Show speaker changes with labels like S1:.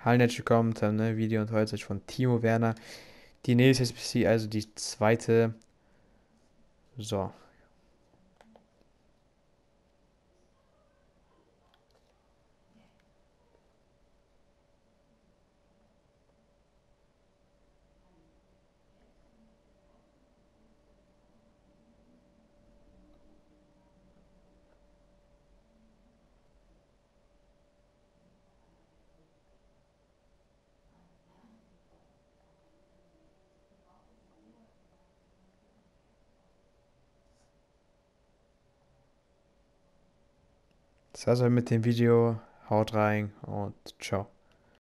S1: Hallo, herzlich willkommen zu einem neuen Video und heute ist von Timo Werner die nächste SBC, also die zweite. So. Das war's mit dem Video. Haut rein und ciao.